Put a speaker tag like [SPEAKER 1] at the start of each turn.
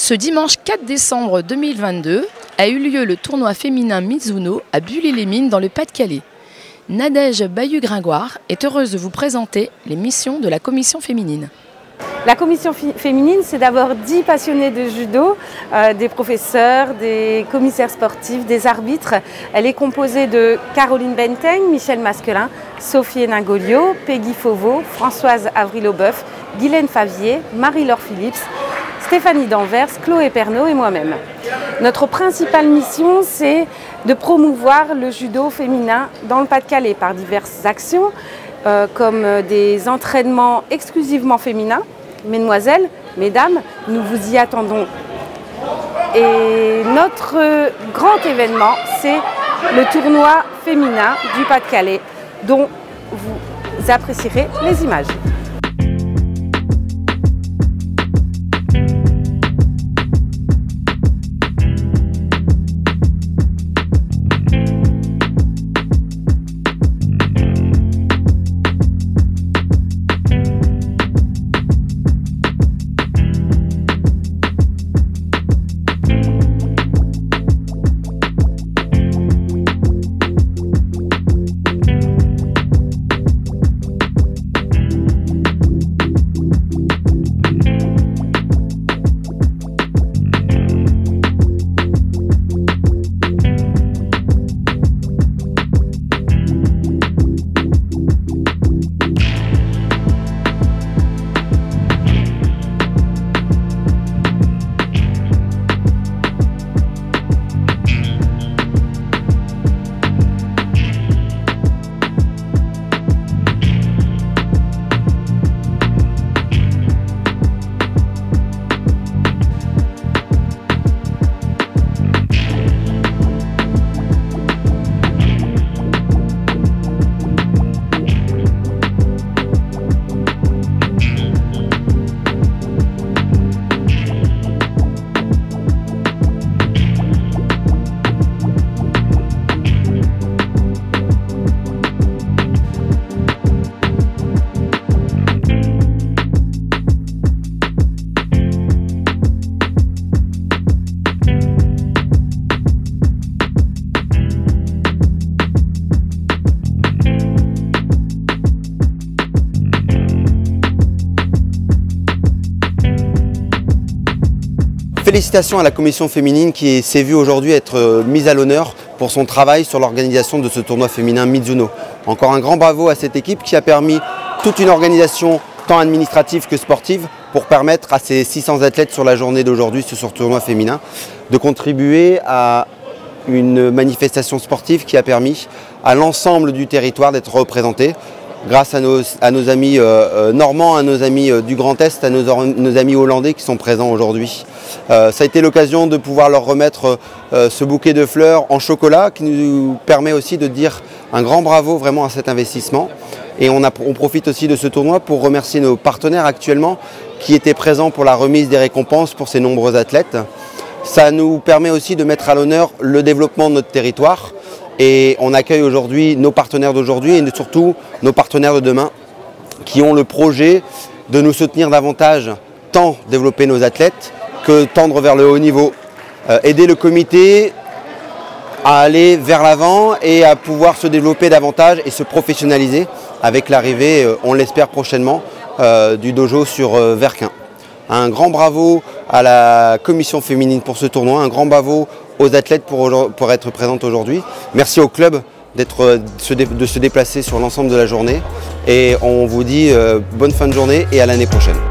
[SPEAKER 1] Ce dimanche 4 décembre 2022 a eu lieu le tournoi féminin Mizuno à Bully-les-Mines dans le Pas-de-Calais. Nadège Bayou-Gringoire est heureuse de vous présenter les missions de la commission féminine.
[SPEAKER 2] La commission féminine, c'est d'abord 10 passionnés de judo, des professeurs, des commissaires sportifs, des arbitres. Elle est composée de Caroline Benteng, Michel Masquelin, Sophie Hénin-Goliot, Peggy Fauveau, Françoise Avril-Aubeuf, Guylaine Favier, Marie-Laure Phillips, Stéphanie Danvers, Chloé Pernaut et moi-même. Notre principale mission, c'est de promouvoir le judo féminin dans le Pas-de-Calais par diverses actions, comme des entraînements exclusivement féminins. Mesdemoiselles, mesdames, nous vous y attendons. Et notre grand événement, c'est le tournoi féminin du Pas-de-Calais, dont vous apprécierez les images.
[SPEAKER 3] Félicitations à la commission féminine qui s'est vue aujourd'hui être mise à l'honneur pour son travail sur l'organisation de ce tournoi féminin Mizuno. Encore un grand bravo à cette équipe qui a permis toute une organisation tant administrative que sportive pour permettre à ces 600 athlètes sur la journée d'aujourd'hui sur ce tournoi féminin de contribuer à une manifestation sportive qui a permis à l'ensemble du territoire d'être représenté grâce à nos amis normands, à nos amis du Grand Est, à nos amis hollandais qui sont présents aujourd'hui. Ça a été l'occasion de pouvoir leur remettre ce bouquet de fleurs en chocolat qui nous permet aussi de dire un grand bravo vraiment à cet investissement. Et on profite aussi de ce tournoi pour remercier nos partenaires actuellement qui étaient présents pour la remise des récompenses pour ces nombreux athlètes. Ça nous permet aussi de mettre à l'honneur le développement de notre territoire. Et on accueille aujourd'hui nos partenaires d'aujourd'hui et surtout nos partenaires de demain qui ont le projet de nous soutenir davantage, tant développer nos athlètes que tendre vers le haut niveau. Aider le comité à aller vers l'avant et à pouvoir se développer davantage et se professionnaliser avec l'arrivée, on l'espère prochainement, du dojo sur Verquin. Un grand bravo à la commission féminine pour ce tournoi, un grand bravo aux athlètes pour être présentes aujourd'hui. Merci au club de se déplacer sur l'ensemble de la journée et on vous dit bonne fin de journée et à l'année prochaine.